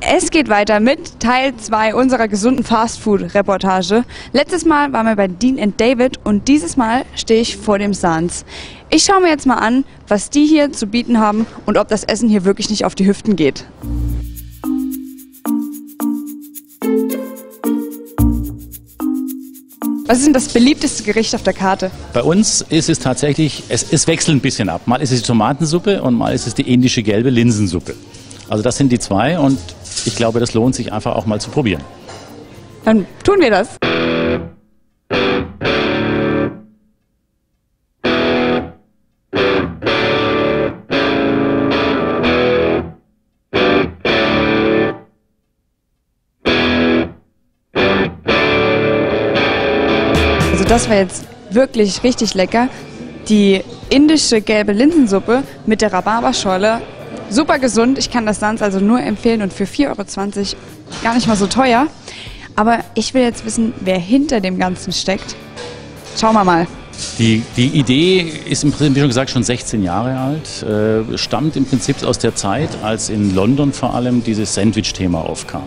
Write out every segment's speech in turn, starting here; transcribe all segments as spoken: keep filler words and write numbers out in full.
Es geht weiter mit Teil zwei unserer gesunden Fastfood-Reportage. Letztes Mal waren wir bei Dean and David und dieses Mal stehe ich vor dem Sans. Ich schaue mir jetzt mal an, was die hier zu bieten haben und ob das Essen hier wirklich nicht auf die Hüften geht. Was ist denn das beliebteste Gericht auf der Karte? Bei uns ist es tatsächlich, es, es wechselt ein bisschen ab. Mal ist es die Tomatensuppe und mal ist es die indische gelbe Linsensuppe. Also das sind die zwei und ich glaube, das lohnt sich einfach auch mal zu probieren. Dann tun wir das. Also das war jetzt wirklich richtig lecker. Die indische gelbe Linsensuppe mit der Rhabarberscholle. Super gesund, ich kann das Sans also nur empfehlen und für vier Euro zwanzig gar nicht mal so teuer. Aber ich will jetzt wissen, wer hinter dem Ganzen steckt. Schauen wir mal. Die, die Idee ist im Prinzip, wie schon gesagt, schon sechzehn Jahre alt. Äh, stammt im Prinzip aus der Zeit, als in London vor allem dieses Sandwich-Thema aufkam.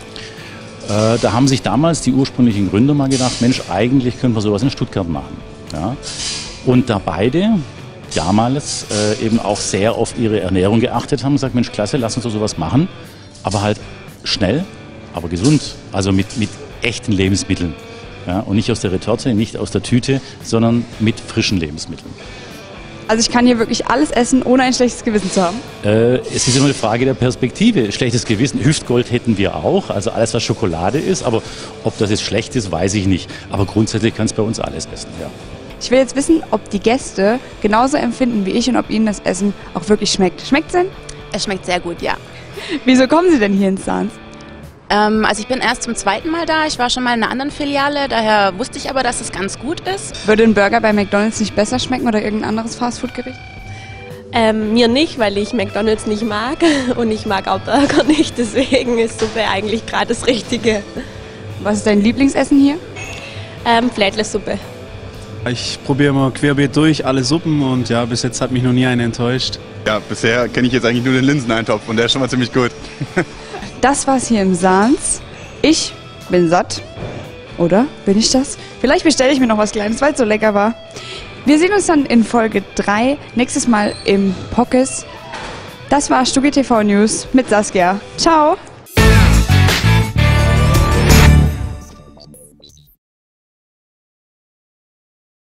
Äh, da haben sich damals die ursprünglichen Gründer mal gedacht, Mensch, eigentlich können wir sowas in Stuttgart machen. Ja? Und da beide damals äh, eben auch sehr auf ihre Ernährung geachtet haben und gesagt, Mensch, klasse, lass uns doch sowas machen, aber halt schnell, aber gesund, also mit, mit echten Lebensmitteln. Ja? Und nicht aus der Retorte, nicht aus der Tüte, sondern mit frischen Lebensmitteln. Also ich kann hier wirklich alles essen, ohne ein schlechtes Gewissen zu haben? Äh, es ist immer eine Frage der Perspektive. Schlechtes Gewissen, Hüftgold hätten wir auch, also alles, was Schokolade ist, aber ob das jetzt schlecht ist, weiß ich nicht. Aber grundsätzlich kann es bei uns alles essen, ja. Ich will jetzt wissen, ob die Gäste genauso empfinden wie ich und ob ihnen das Essen auch wirklich schmeckt. Schmeckt es denn? Es schmeckt sehr gut, ja. Wieso kommen Sie denn hier ins Sans? Ähm, also ich bin erst zum zweiten Mal da. Ich war schon mal in einer anderen Filiale, daher wusste ich aber, dass es ganz gut ist. Würde ein Burger bei McDonald's nicht besser schmecken oder irgendein anderes Fastfood-Gericht? Ähm, mir nicht, weil ich McDonald's nicht mag und ich mag auch Burger nicht. Deswegen ist Suppe eigentlich gerade das Richtige. Was ist dein Lieblingsessen hier? Ähm, Flädle-Suppe. Ich probiere immer querbeet durch, alle Suppen und ja, bis jetzt hat mich noch nie eine enttäuscht. Ja, bisher kenne ich jetzt eigentlich nur den Linseneintopf und der ist schon mal ziemlich gut. Das war's hier im Sans. Ich bin satt. Oder? Bin ich das? Vielleicht bestelle ich mir noch was Kleines, weil es so lecker war. Wir sehen uns dann in Folge drei, nächstes Mal im Pockes. Das war Stuggi T V News mit Saskia. Ciao!